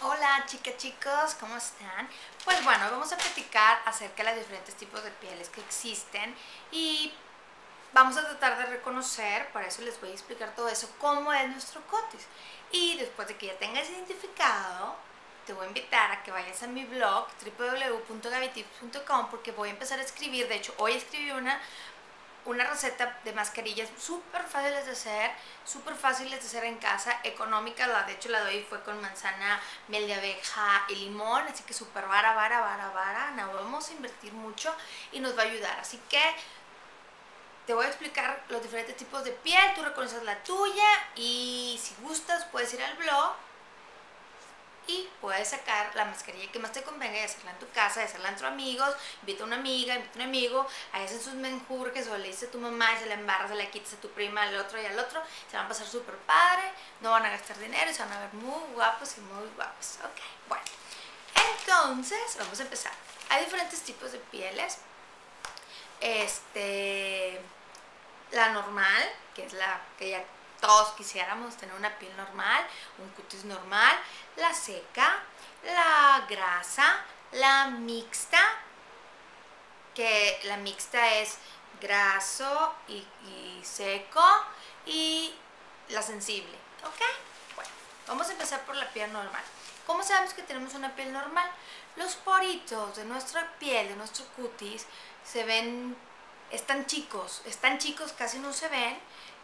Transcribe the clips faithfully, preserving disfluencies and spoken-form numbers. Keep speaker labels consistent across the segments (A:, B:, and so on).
A: Hola chicas, chicos, ¿cómo están? Pues bueno, vamos a platicar acerca de los diferentes tipos de pieles que existen y vamos a tratar de reconocer, para eso les voy a explicar todo eso, cómo es nuestro cutis. Y después de que ya tengas identificado, te voy a invitar a que vayas a mi blog w w w punto gaby tips punto com porque voy a empezar a escribir, de hecho hoy escribí una una receta de mascarillas súper fáciles de hacer, súper fáciles de hacer en casa, económicas. La, de hecho la doy fue con manzana, miel de abeja y limón, así que súper vara, vara, vara, vara. No vamos a invertir mucho y nos va a ayudar. Así que te voy a explicar los diferentes tipos de piel, tú reconoces la tuya y si gustas puedes ir al blog y puedes sacar la mascarilla que más te convenga y hacerla en tu casa, y hacerla entre amigos, invita a una amiga, invita a un amigo, ahí hacen sus menjurjes o le dices a tu mamá y se la embarras, se la quitas a tu prima, al otro y al otro, se van a pasar súper padre, no van a gastar dinero y se van a ver muy guapos y muy guapos. Ok, bueno, entonces vamos a empezar. Hay diferentes tipos de pieles, este, la normal, que es la que ya todos quisiéramos tener una piel normal, un cutis normal, la seca, la grasa, la mixta, que la mixta es graso y, y seco, y la sensible, ¿ok? Bueno, vamos a empezar por la piel normal. ¿Cómo sabemos que tenemos una piel normal? Los poritos de nuestra piel, de nuestro cutis, se ven, están chicos, están chicos, casi no se ven.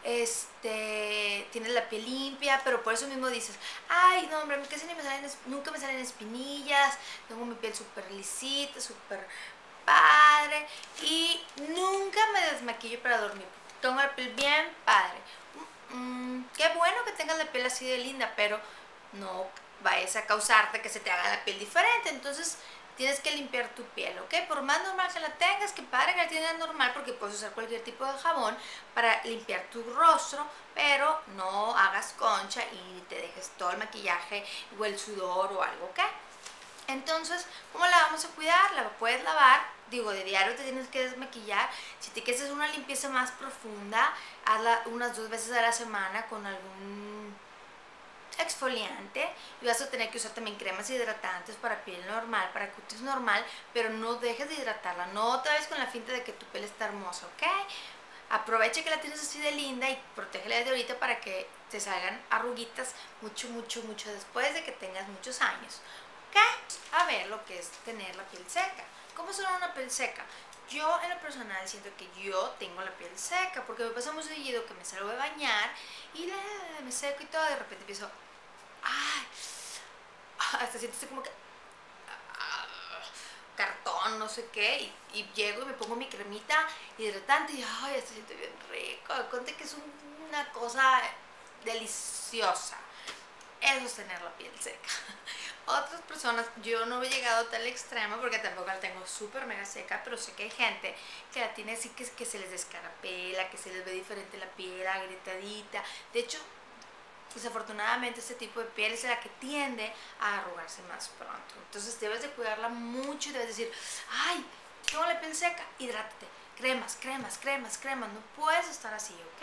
A: Este, tienes la piel limpia, pero por eso mismo dices, ay, no, hombre, casi ni me salen, nunca me salen espinillas, tengo mi piel súper lisita, súper padre, y nunca me desmaquillo para dormir, tengo la piel bien padre. Mm, qué bueno que tengas la piel así de linda, pero no vayas a causarte que se te haga la piel diferente. Entonces tienes que limpiar tu piel, ¿ok? Por más normal que la tengas, que padre que la tengas normal, porque puedes usar cualquier tipo de jabón para limpiar tu rostro, pero no hagas concha y te dejes todo el maquillaje o el sudor o algo, ¿ok? Entonces, ¿cómo la vamos a cuidar? La puedes lavar, digo, de diario te tienes que desmaquillar. Si te quieres hacer una limpieza más profunda, hazla unas dos veces a la semana con algún exfoliante, y vas a tener que usar también cremas hidratantes para piel normal, para cutis normal, pero no dejes de hidratarla, no te vayas con la finta de que tu piel está hermosa, ¿ok? Aprovecha que la tienes así de linda y protégela desde ahorita para que te salgan arruguitas mucho, mucho, mucho después de que tengas muchos años, ¿ok? A ver lo que es tener la piel seca. ¿Cómo es una piel seca? Yo en lo personal siento que yo tengo la piel seca porque me pasa muy seguido que me salgo de bañar y la, me seco y todo, de repente empiezo, ay, hasta siento como que ah, cartón, no sé qué, y, y llego y me pongo mi cremita hidratante y ay, hasta siento bien rico. Conté que es un, una cosa deliciosa. Eso es tener la piel seca. Otras personas, yo no he llegado a tal extremo porque tampoco la tengo súper mega seca, pero sé que hay gente que la tiene así, que, que se les descarapela, que se les ve diferente la piel, agrietadita. De hecho, desafortunadamente este tipo de piel es la que tiende a arrugarse más pronto. Entonces debes de cuidarla mucho y debes decir, ay, tengo la piel seca, hidrátate, cremas, cremas, cremas, cremas, no puedes estar así, ¿ok?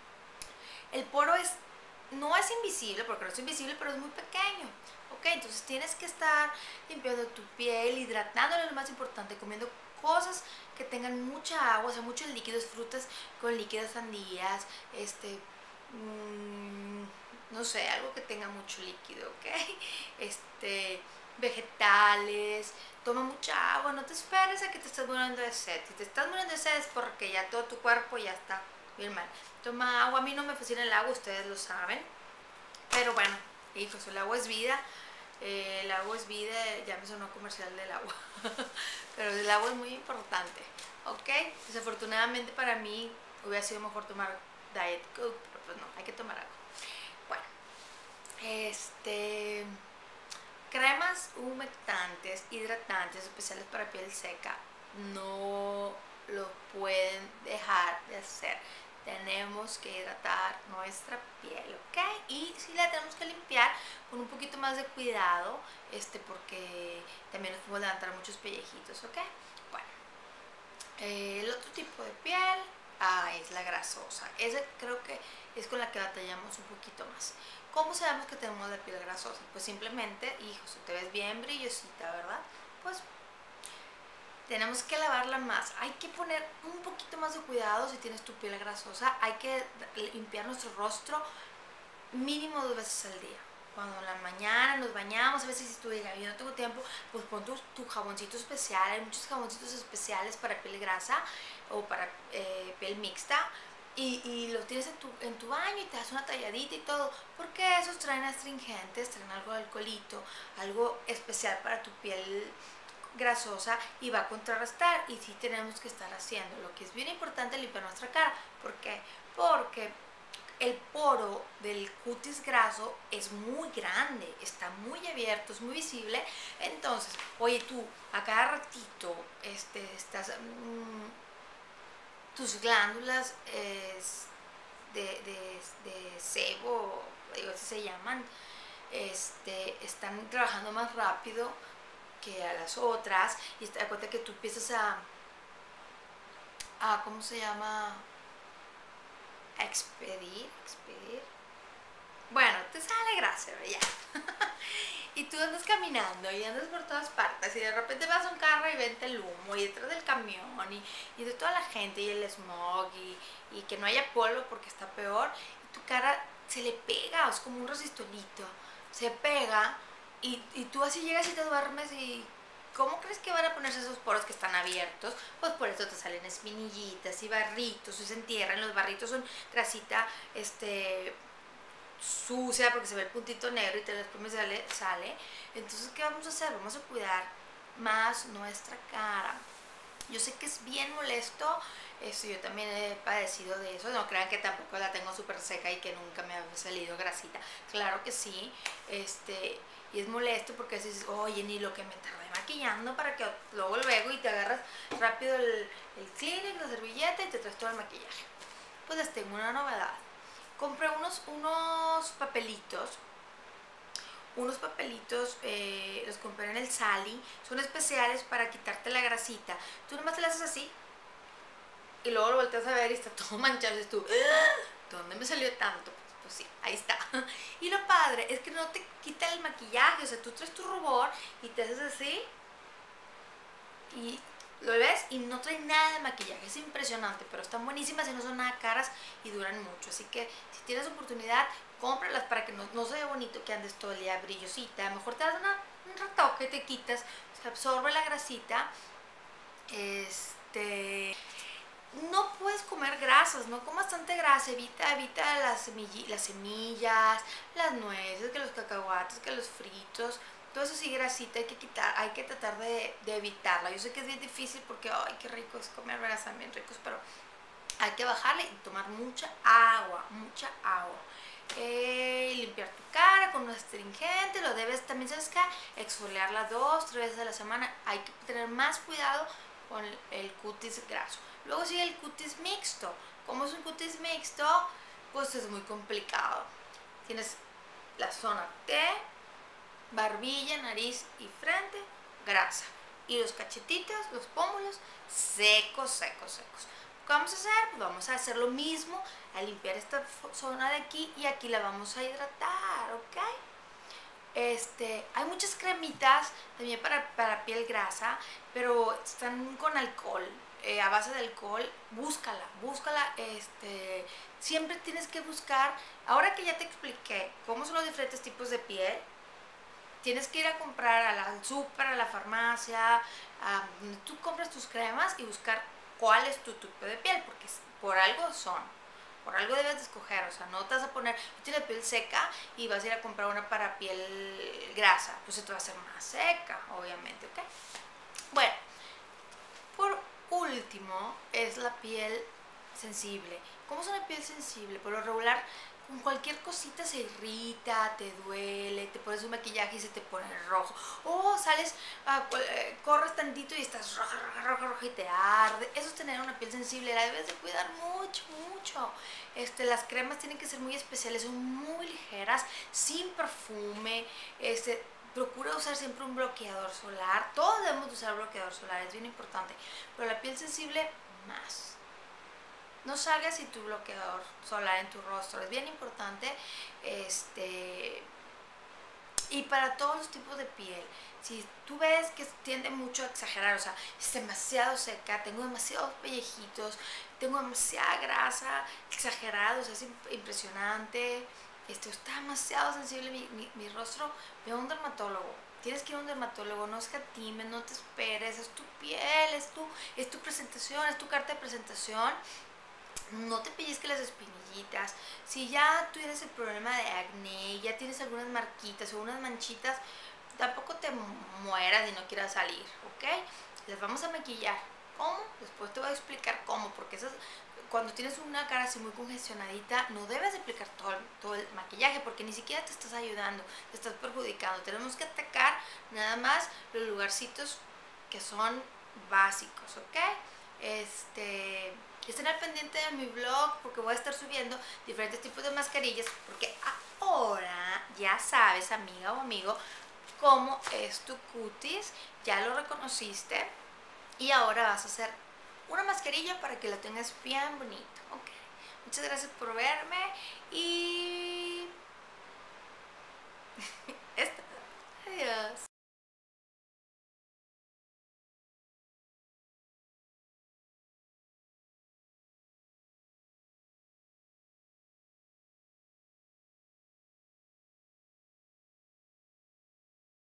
A: El poro es, no es invisible, porque no es invisible, pero es muy pequeño, ¿ok? Entonces tienes que estar limpiando tu piel, hidratándola, lo más importante, comiendo cosas que tengan mucha agua, o sea, muchos líquidos, frutas con líquidas, sandías, este, mmm, no sé, algo que tenga mucho líquido, ¿ok? Este, vegetales, toma mucha agua, no te esperes a que te estés muriendo de sed. Si te estás muriendo de sed es porque ya todo tu cuerpo ya está bien mal. Toma agua, a mí no me fascina el agua, ustedes lo saben, pero bueno, hijos, el agua es vida. Eh, el agua es vida, ya me sonó comercial del agua, pero el agua es muy importante, ¿ok? Desafortunadamente para mí hubiera sido mejor tomar Diet Coke, pero pues no, hay que tomar agua. Bueno, este, cremas humectantes, hidratantes, especiales para piel seca, no lo pueden dejar de hacer. Tenemos que hidratar nuestra piel, ¿ok? Y si la tenemos que limpiar con un poquito más de cuidado, este, porque también nos podemos levantar muchos pellejitos, ¿ok? Bueno, eh, el otro tipo de piel, Ah, es la grasosa. Esa creo que es con la que batallamos un poquito más. ¿Cómo sabemos que tenemos la piel grasosa? Pues simplemente, hijo, si te ves bien brillosita, ¿verdad? Pues tenemos que lavarla más. Hay que poner un poquito más de cuidado si tienes tu piel grasosa. Hay que limpiar nuestro rostro mínimo dos veces al día. Cuando en la mañana nos bañamos, a veces si tú digas, yo no tengo tiempo, pues pon tu, tu jaboncito especial. Hay muchos jaboncitos especiales para piel grasa o para eh, piel mixta. Y, y los tienes en tu, en tu baño y te das una talladita y todo, porque esos traen astringentes, traen algo de alcoholito, algo especial para tu piel grasosa y va a contrarrestar. Y sí tenemos que estar haciendo. Lo que es bien importante, limpiar nuestra cara. ¿Por qué? Porque el poro del cutis graso es muy grande, está muy abierto, es muy visible. Entonces, oye, tú a cada ratito este, estás... Mmm, tus glándulas eh, de, de, de sebo, digo, así se llaman, este, están trabajando más rápido que a las otras, y te das cuenta que tú empiezas a, a ¿cómo se llama? A expedir, expedir. Bueno, te sale grasa, ya. Y tú andas caminando y andas por todas partes y de repente vas a un carro y vente el humo y detrás del camión y, y de toda la gente y el smog y, y que no haya polvo porque está peor, y tu cara se le pega, es como un resistolito, se pega y, y tú así llegas y te duermes y ¿cómo crees que van a ponerse esos poros que están abiertos? Pues por eso te salen espinillitas y barritos y se entierran. Los barritos son grasita, este... sucia porque se ve el puntito negro y te después me sale, sale. Entonces, ¿qué vamos a hacer? Vamos a cuidar más nuestra cara. Yo sé que es bien molesto, eso, yo también he padecido de eso. No crean que tampoco la tengo súper seca y que nunca me ha salido grasita. Claro que sí, este, y es molesto porque dices, oye, ni lo que me tardé maquillando para que luego luego y te agarras rápido el, el Kleenex, la servilleta y te traes todo el maquillaje. Pues les tengo una novedad. Compré unos, unos papelitos, unos papelitos, eh, los compré en el Sally, son especiales para quitarte la grasita. Tú nomás te la haces así y luego lo volteas a ver y está todo manchado y tú, ¿dónde me salió tanto? Pues, pues sí, ahí está. Y lo padre es que no te quita el maquillaje, o sea, tú traes tu rubor y te haces así y lo ves y no trae nada de maquillaje, es impresionante, pero están buenísimas y no son nada caras y duran mucho, así que si tienes oportunidad, cómpralas para que no, no se vea bonito que andes todo el día brillosita. A lo mejor te das una, un retoque, te quitas, se absorbe la grasita. Este... No puedes comer grasas, no comas tanta grasa, evita, evita las, semillas, las semillas, las nueces, que los cacahuates, que los fritos. Todo eso sí, grasita hay que quitar, hay que tratar de, de evitarla. Yo sé que es bien difícil porque, ay, qué rico es comer, ¿verdad? Están bien ricos, pero hay que bajarle y tomar mucha agua, mucha agua. Eh, limpiar tu cara con un astringente, lo debes también, ¿sabes qué? Exfoliarla dos, tres veces a la semana. Hay que tener más cuidado con el cutis graso. Luego sigue el cutis mixto. Como es un cutis mixto, pues es muy complicado. Tienes la zona T, barbilla, nariz y frente, grasa. Y los cachetitos, los pómulos, secos, secos, secos. ¿Qué vamos a hacer? Pues vamos a hacer lo mismo, a limpiar esta zona de aquí y aquí la vamos a hidratar, ¿ok? Este, hay muchas cremitas también para, para piel grasa, pero están con alcohol, eh, a base de alcohol. Búscala, búscala, este, siempre tienes que buscar. Ahora que ya te expliqué cómo son los diferentes tipos de piel, tienes que ir a comprar a la, al súper, a la farmacia, a, tú compras tus cremas y buscar cuál es tu tipo de piel, porque por algo son, por algo debes de escoger. O sea, no te vas a poner, tú tienes piel seca y vas a ir a comprar una para piel grasa, pues se te va a hacer más seca, obviamente, ¿ok? Bueno, por último es la piel sensible. ¿Cómo es una piel sensible? Por lo regular, con cualquier cosita se irrita, te duele, te pones un maquillaje y se te pone rojo. O sales, uh, corres tantito y estás roja, roja, roja, roja y te arde. Eso es tener una piel sensible, la debes de cuidar mucho, mucho. Este, las cremas tienen que ser muy especiales, son muy ligeras, sin perfume. Este, procura usar siempre un bloqueador solar. Todos debemos usar bloqueador solar, es bien importante. Pero la piel sensible, más. no salgas sin tu bloqueador solar en tu rostro, es bien importante. Este, y para todos los tipos de piel, si tú ves que tiende mucho a exagerar, o sea, es demasiado seca, tengo demasiados pellejitos, tengo demasiada grasa, exagerado, o sea, es impresionante, este, está demasiado sensible mi, mi, mi rostro, ve a un dermatólogo. Tienes que ir a un dermatólogo, no escatimes, no te esperes, es tu piel, es tu, es tu presentación, es tu carta de presentación. No te pellizques las espinillitas. Si ya tienes el problema de acné, ya tienes algunas marquitas o unas manchitas, tampoco te mueras y no quieras salir, ¿ok? Las vamos a maquillar. ¿Cómo? Después te voy a explicar cómo, porque esas, cuando tienes una cara así muy congestionadita, no debes aplicar todo, todo el maquillaje, porque ni siquiera te estás ayudando, te estás perjudicando. Tenemos que atacar nada más los lugarcitos que son básicos, ¿ok? Este... Estén al pendiente de mi blog porque voy a estar subiendo diferentes tipos de mascarillas, porque ahora ya sabes, amiga o amigo, cómo es tu cutis, ya lo reconociste y ahora vas a hacer una mascarilla para que la tengas bien bonito. Okay. Muchas gracias por verme y